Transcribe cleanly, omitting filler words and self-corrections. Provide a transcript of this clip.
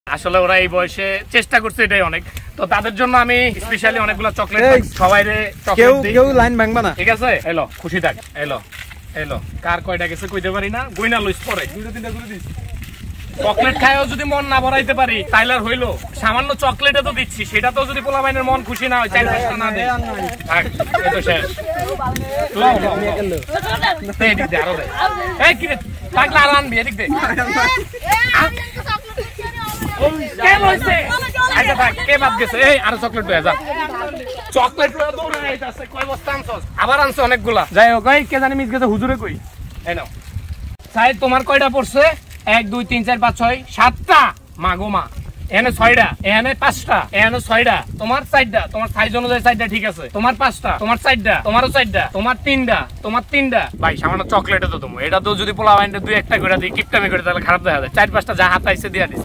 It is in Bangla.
আসলে ওরা এই বয়সে চেষ্টা করছে, এটাই অনেক। তো তাদের জন্য আমি স্পেশালি অনেকগুলো চকলেট সবাই কেউ লাইন ভাঙবা না, ঠিক আছে? এলো খুশি থাক, এলো এলো কার কয়টা গেছে কইতে পারি না, গইনা লইস পরে চকলেট খায়ও যদি মন না ভরাইতে পারি তাইলে আর হইলো। সামান্য চকলেটে তো দিচ্ছি, সেটা তো যদি পোলা বাইনের মন খুশি না হয়, 4-5টা না দেয়, থাক এই তো শেষ। এদিক দে আরো দে, এই কি রে থাকলে আরো আনবি, এদিক দে। কে লইছে? আচ্ছা থাক, কে বাদ গেছে? এই আরো চকলেট লয়ে যা, চকলেট লয়ে দৌড়ে যাইতাছে। কয় বস্তা আনছস? আবার আনছ অনেকগুলা। যাই হোক, এই কে জানি মিস গেছে, হুজুরে কই? এই নাও সাইদ, তোমার কয়টা পড়ছে? 1 2 3 4 5 6 7টা। মা গো মা, এখানে 6টা, এখানে 5টা, এখানে 6টা, তোমার 4টা, তোমার সাইজ অনুযায়ী 4টা ঠিক আছে, তোমার 5টা, তোমার 4টা, তোমারও 4টা, তোমার 3টা, তোমার 3টা। ভাই সামান্য চকলেটে তো তুমি এটা তো যদি পোলা বাইন্ডে 2-1টা করে দিই কিপটামি করে তাহলে খারাপ দেখা যায়। 4-5টা যা হাত আইছে দিয়া দিস।